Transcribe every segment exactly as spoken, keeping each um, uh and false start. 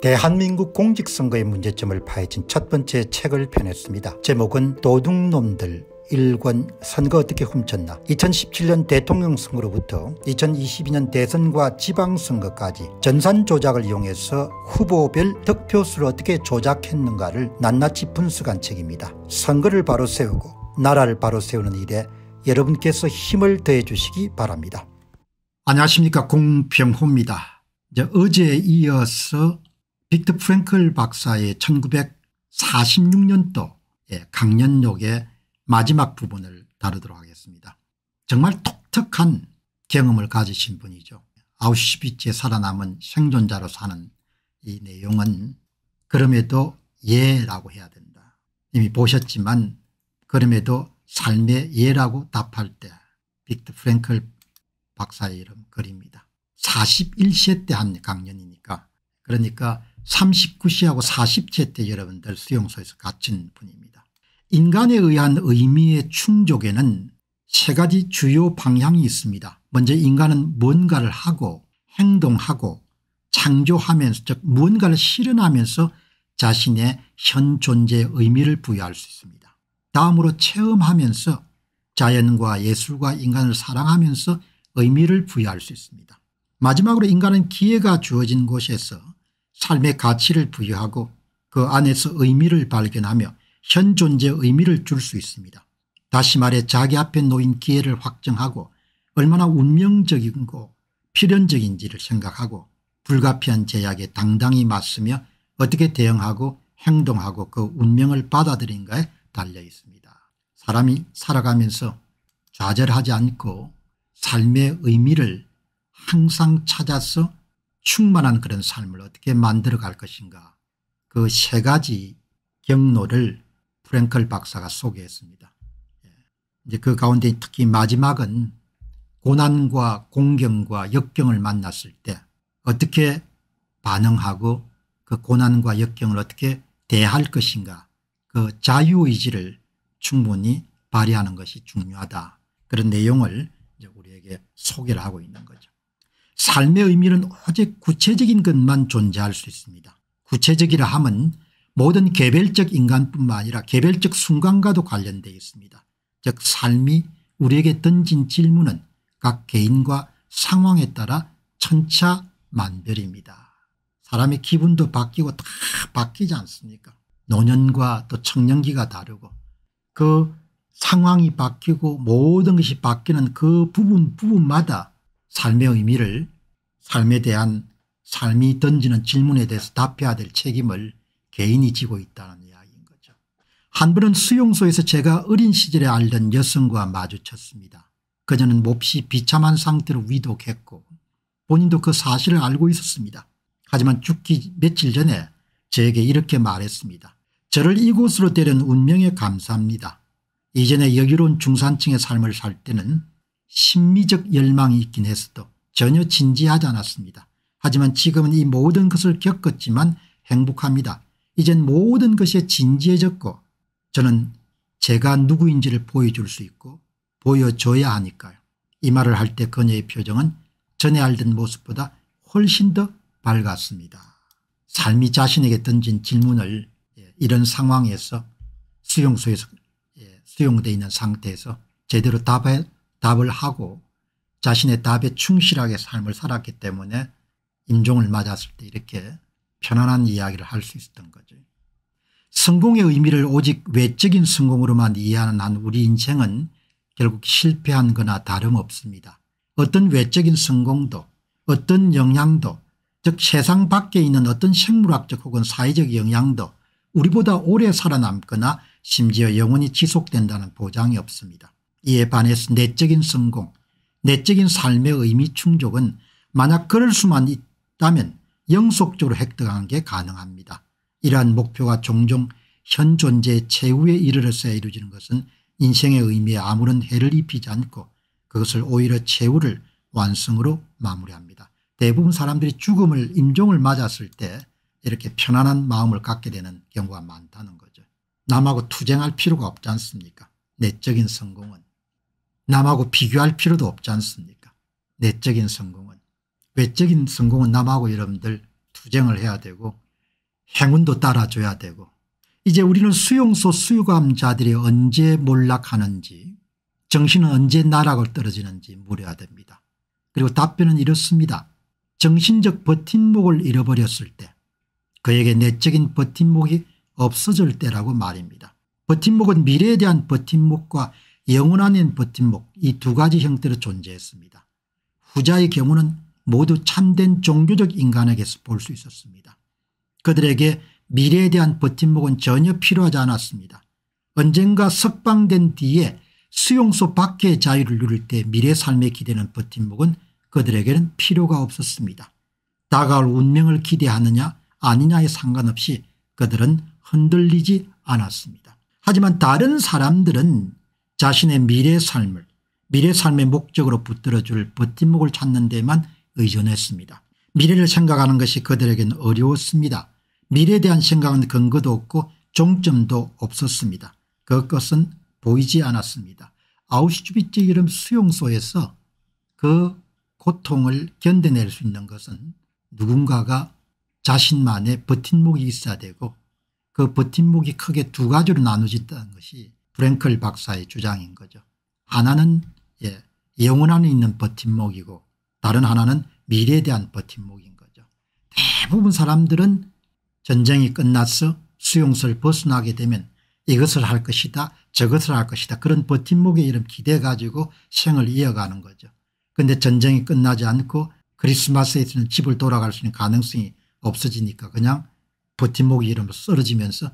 대한민국 공직선거의 문제점을 파헤친 첫 번째 책을 펴냈습니다. 제목은 도둑놈들 일 권 선거 어떻게 훔쳤나. 이천십칠 년 대통령 선거로부터 이천이십이 년 대선과 지방선거까지 전산 조작을 이용해서 후보별 득표수를 어떻게 조작했는가를 낱낱이 분석한 책입니다. 선거를 바로 세우고 나라를 바로 세우는 일에 여러분께서 힘을 더해 주시기 바랍니다. 안녕하십니까, 공병호입니다. 이제 어제에 이어서 빅터 프랭클 박사의 천구백사십육 년도 강연록의 마지막 부분을 다루도록 하겠습니다. 정말 독특한 경험을 가지신 분이죠. 아우슈비츠에 살아남은 생존자로 사는 이 내용은 그럼에도 예라고 해야 된다. 이미 보셨지만 그럼에도 삶의 예라고 답할 때 빅터 프랭클 박사의 이름 글입니다. 사십일 세 때 한 강연이니까, 그러니까 삼십구 세하고 사십 세 때 여러분들 수용소에서 갇힌 분입니다. 인간에 의한 의미의 충족에는 세 가지 주요 방향이 있습니다. 먼저 인간은 뭔가를 하고 행동하고 창조하면서, 즉 무언가를 실현하면서 자신의 현 존재의 의미를 부여할 수 있습니다. 다음으로 체험하면서 자연과 예술과 인간을 사랑하면서 의미를 부여할 수 있습니다. 마지막으로 인간은 기회가 주어진 곳에서 삶의 가치를 부여하고 그 안에서 의미를 발견하며 현 존재의 의미를 줄 수 있습니다. 다시 말해 자기 앞에 놓인 기회를 확정하고 얼마나 운명적이고 필연적인지를 생각하고 불가피한 제약에 당당히 맞서며 어떻게 대응하고 행동하고 그 운명을 받아들인가에 달려 있습니다. 사람이 살아가면서 좌절하지 않고 삶의 의미를 항상 찾아서 충만한 그런 삶을 어떻게 만들어 갈 것인가, 그 세 가지 경로를 프랭클 박사가 소개했습니다. 이제 그 가운데 특히 마지막은 고난과 공경과 역경을 만났을 때 어떻게 반응하고 그 고난과 역경을 어떻게 대할 것인가, 그 자유의지를 충분히 발휘하는 것이 중요하다. 그런 내용을 이제 우리에게 소개를 하고 있는 거죠. 삶의 의미는 오직 구체적인 것만 존재할 수 있습니다. 구체적이라 함은 모든 개별적 인간뿐만 아니라 개별적 순간과도 관련되어 있습니다. 즉 삶이 우리에게 던진 질문은 각 개인과 상황에 따라 천차만별입니다. 사람의 기분도 바뀌고 다 바뀌지 않습니까? 노년과 또 청년기가 다르고 그 상황이 바뀌고 모든 것이 바뀌는 그 부분 부분마다 삶의 의미를, 삶에 대한 삶이 던지는 질문에 대해서 답해야 될 책임을 개인이 지고 있다는 이야기인 거죠. 한 번은 수용소에서 제가 어린 시절에 알던 여성과 마주쳤습니다. 그녀는 몹시 비참한 상태로 위독했고 본인도 그 사실을 알고 있었습니다. 하지만 죽기 며칠 전에 저에게 이렇게 말했습니다. 저를 이곳으로 데려온 운명에 감사합니다. 이전에 여유로운 중산층의 삶을 살 때는 심미적 열망이 있긴 했어도 전혀 진지하지 않았습니다. 하지만 지금은 이 모든 것을 겪었지만 행복합니다. 이젠 모든 것이 진지해졌고 저는 제가 누구인지를 보여줄 수 있고 보여줘야 하니까요. 이 말을 할 때 그녀의 표정은 전에 알던 모습보다 훨씬 더 밝았습니다. 삶이 자신에게 던진 질문을 이런 상황에서 수용소에서 수용되어 있는 상태에서 제대로 답해, 답을 하고 자신의 답에 충실하게 삶을 살았기 때문에 임종을 맞았을 때 이렇게 편안한 이야기를 할 수 있었던 거죠. 성공의 의미를 오직 외적인 성공으로만 이해하는 한 우리 인생은 결국 실패한 거나 다름없습니다. 어떤 외적인 성공도 어떤 영향도, 즉 세상 밖에 있는 어떤 생물학적 혹은 사회적 영향도 우리보다 오래 살아남거나 심지어 영원히 지속된다는 보장이 없습니다. 이에 반해서 내적인 성공, 내적인 삶의 의미 충족은 만약 그럴 수만 있다면 영속적으로 획득하는 게 가능합니다. 이러한 목표가 종종 현 존재의 최후에 이르러서야 이루어지는 것은 인생의 의미에 아무런 해를 입히지 않고 그것을 오히려 최후를 완성으로 마무리합니다. 대부분 사람들이 죽음을 임종을 맞았을 때 이렇게 편안한 마음을 갖게 되는 경우가 많다는 거죠. 남하고 투쟁할 필요가 없지 않습니까? 내적인 성공은. 남하고 비교할 필요도 없지 않습니까? 내적인 성공은. 외적인 성공은 남하고 여러분들 투쟁을 해야 되고 행운도 따라줘야 되고 이제 우리는 수용소 수감자들이 언제 몰락하는지 정신은 언제 나락을 떨어지는지 물어야 됩니다. 그리고 답변은 이렇습니다. 정신적 버팀목을 잃어버렸을 때 그에게 내적인 버팀목이 없어질 때라고 말입니다. 버팀목은 미래에 대한 버팀목과 영혼 안의 버팀목 이 두 가지 형태로 존재했습니다. 후자의 경우는 모두 참된 종교적 인간에게서 볼 수 있었습니다. 그들에게 미래에 대한 버팀목은 전혀 필요하지 않았습니다. 언젠가 석방된 뒤에 수용소 밖의 자유를 누릴 때 미래 삶에 기대는 버팀목은 그들에게는 필요가 없었습니다. 다가올 운명을 기대하느냐 아니냐에 상관없이 그들은 흔들리지 않았습니다. 하지만 다른 사람들은 자신의 미래 삶을 미래 삶의 목적으로 붙들어줄 버팀목을 찾는 데만 의존했습니다. 미래를 생각하는 것이 그들에게는 어려웠습니다. 미래에 대한 생각은 근거도 없고 종점도 없었습니다. 그것은 보이지 않았습니다. 아우슈비츠 이름 수용소에서 그 고통을 견뎌낼 수 있는 것은 누군가가 자신만의 버팀목이 있어야 되고 그 버팀목이 크게 두 가지로 나눠진다는 것이 프랭클 박사의 주장인 거죠. 하나는 예, 영혼 안에 있는 버팀목이고 다른 하나는 미래에 대한 버팀목인 거죠. 대부분 사람들은 전쟁이 끝나서 수용소를 벗어나게 되면 이것을 할 것이다 저것을 할 것이다 그런 버팀목에 이런 기대 가지고 생을 이어가는 거죠. 그런데 전쟁이 끝나지 않고 크리스마스에 있는 집을 돌아갈 수 있는 가능성이 없어지니까 그냥 버팀목이 이러면서 쓰러지면서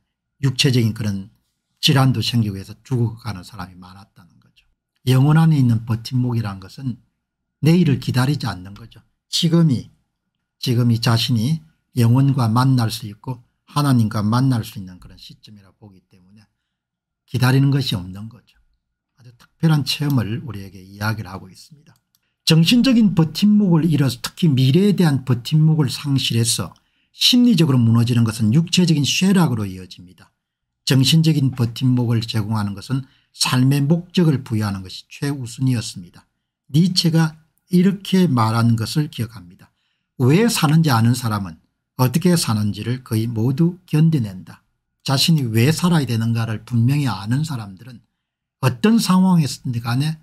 육체적인 그런 질환도 생기고 해서 죽어가는 사람이 많았다는 거죠. 영혼 안에 있는 버팀목이라는 것은 내일을 기다리지 않는 거죠. 지금이 지금이 자신이 영혼과 만날 수 있고 하나님과 만날 수 있는 그런 시점이라 보기 때문에 기다리는 것이 없는 거죠. 아주 특별한 체험을 우리에게 이야기를 하고 있습니다. 정신적인 버팀목을 잃어서 특히 미래에 대한 버팀목을 상실해서 심리적으로 무너지는 것은 육체적인 쇠락으로 이어집니다. 정신적인 버팀목을 제공하는 것은 삶의 목적을 부여하는 것이 최우선이었습니다. 니체가 이렇게 말한 것을 기억합니다. 왜 사는지 아는 사람은 어떻게 사는지를 거의 모두 견뎌낸다. 자신이 왜 살아야 되는가를 분명히 아는 사람들은 어떤 상황에서든 간에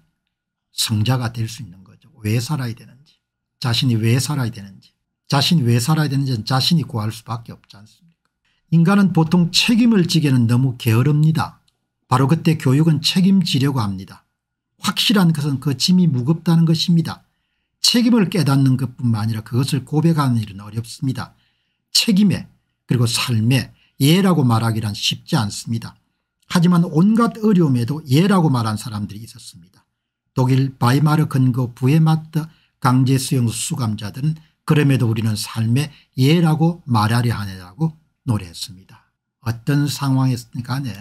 성자가 될 수 있는 거죠. 왜 살아야 되는지 자신이 왜 살아야 되는지 자신이 왜 살아야 되는지는 자신이 구할 수밖에 없지 않습니까? 인간은 보통 책임을 지기에는 너무 게으릅니다. 바로 그때 교육은 책임지려고 합니다. 확실한 것은 그 짐이 무겁다는 것입니다. 책임을 깨닫는 것뿐만 아니라 그것을 고백하는 일은 어렵습니다. 책임에 그리고 삶에 예라고 말하기란 쉽지 않습니다. 하지만 온갖 어려움에도 예라고 말한 사람들이 있었습니다. 독일 바이마르 근거 부헤마트 강제 수용소 수감자들은 그럼에도 우리는 삶에 예라고 말하려 하느라고 노래했습니다. 어떤 상황이든 간에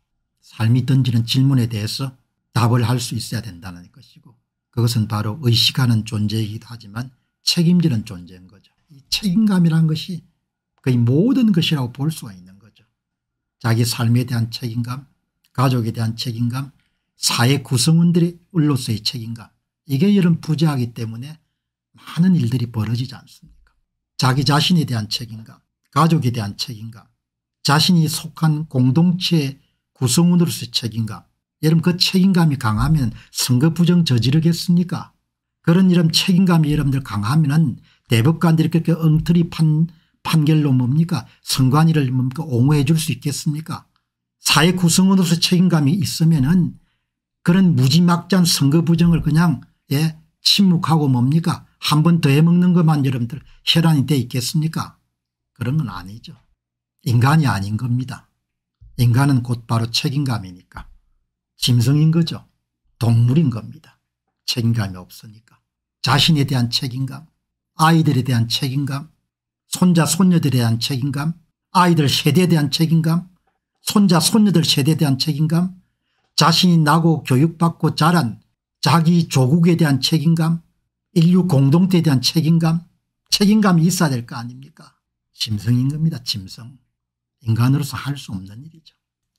삶이 던지는 질문에 대해서 답을 할 수 있어야 된다는 것이고 그것은 바로 의식하는 존재이기도 하지만 책임지는 존재인 거죠. 이 책임감이라는 것이 거의 모든 것이라고 볼 수가 있는 거죠. 자기 삶에 대한 책임감, 가족에 대한 책임감, 사회 구성원들로서의 책임감 이게 이런 부재하기 때문에 많은 일들이 벌어지지 않습니까? 자기 자신에 대한 책임감, 가족에 대한 책임감, 자신이 속한 공동체의 구성원으로서의 책임감 여러분 그 책임감이 강하면 선거 부정 저지르겠습니까? 그런 이런 책임감이 여러분들 강하면 대법관들이 그렇게 엉터리 판, 판결로 뭡니까 선관위를 뭡니까 옹호해 줄 수 있겠습니까? 사회 구성원으로서 책임감이 있으면은 그런 무지막지한 선거 부정을 그냥 예, 침묵하고 뭡니까 한 번 더 해먹는 것만 여러분들 혈안이 돼 있겠습니까? 그런 건 아니죠. 인간이 아닌 겁니다. 인간은 곧바로 책임감이니까 짐승인 거죠. 동물인 겁니다. 책임감이 없으니까. 자신에 대한 책임감, 아이들에 대한 책임감, 손자 손녀들에 대한 책임감, 아이들 세대에 대한 책임감, 손자 손녀들 세대에 대한 책임감, 자신이 나고 교육받고 자란 자기 조국에 대한 책임감, 인류 공동체에 대한 책임감, 책임감이 있어야 될 거 아닙니까? 짐승인 겁니다. 짐승. 인간으로서 할 수 없는 일이죠.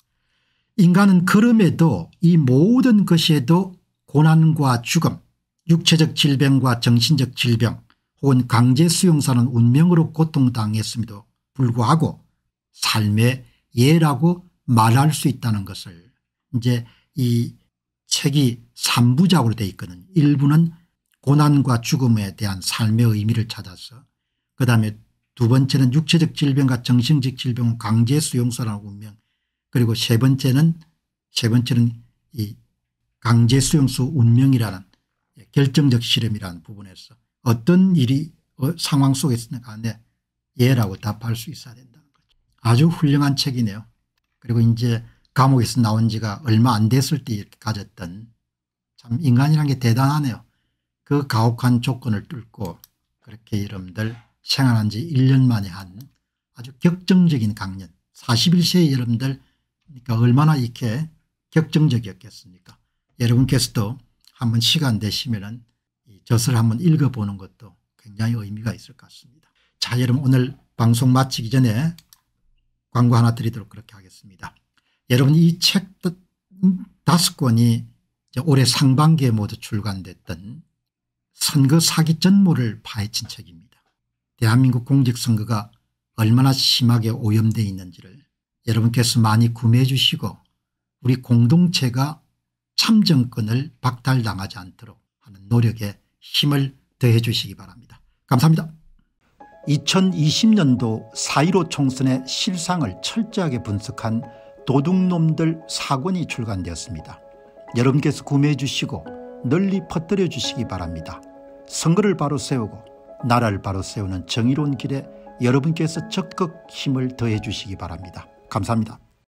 인간은 그럼에도 이 모든 것에도 고난과 죽음, 육체적 질병과 정신적 질병 혹은 강제 수용사는 운명으로 고통당했음에도 불구하고 삶의 예라고 말할 수 있다는 것을 이제 이 책이 삼 부작으로 되어 있거든요. 일 부는 고난과 죽음에 대한 삶의 의미를 찾아서, 그다음에 두 번째는 육체적 질병과 정신적 질병 강제 수용소라는 운명, 그리고 세 번째는 세 번째는 이 강제 수용소 운명이라는 결정적 실험이라는 부분에서 어떤 일이 상황 속에 있는 간에 예라고 답할 수 있어야 된다는 거죠. 아주 훌륭한 책이네요. 그리고 이제 감옥에서 나온 지가 얼마 안 됐을 때 이렇게 가졌던, 참 인간이라는 게 대단하네요. 그 가혹한 조건을 뚫고 그렇게 여러분들 생활한 지 일 년 만에 한 아주 격정적인 강연, 사십일 세의 여러분들 그러니까 얼마나 이렇게 격정적이었겠습니까. 여러분께서도 한번 시간 되시면은 이 젖을 한번 읽어보는 것도 굉장히 의미가 있을 것 같습니다. 자, 여러분 오늘 방송 마치기 전에 광고 하나 드리도록 그렇게 하겠습니다. 여러분 이 책 다섯 권이 올해 상반기에 모두 출간됐던 선거 사기 전모를 파헤친 책입니다. 대한민국 공직선거가 얼마나 심하게 오염되어 있는지를 여러분께서 많이 구매해 주시고 우리 공동체가 참정권을 박탈당하지 않도록 하는 노력에 힘을 더해 주시기 바랍니다. 감사합니다. 이천이십 년도 사 일오 총선의 실상을 철저하게 분석한 도둑놈들 사 권이 출간되었습니다. 여러분께서 구매해 주시고 널리 퍼뜨려 주시기 바랍니다. 선거를 바로 세우고 나라를 바로 세우는 정의로운 길에 여러분께서 적극 힘을 더해 주시기 바랍니다. 감사합니다.